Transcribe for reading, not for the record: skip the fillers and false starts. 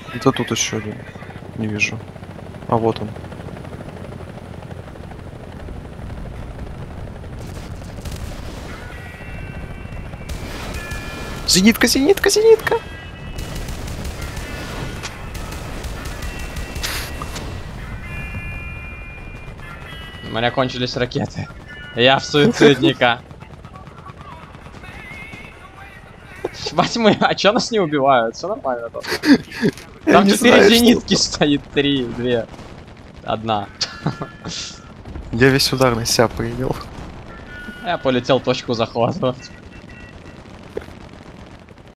Это тут еще один. Не вижу. А вот он. Зенитка, зенитка, зенитка! У меня кончились ракеты. Я в суицидника. Мать моя, а чё нас не убивают? Все нормально там. Там 4 зенитки стоит, 3, 2, 1. Я весь удар на себя принял. Я полетел точку захватывать.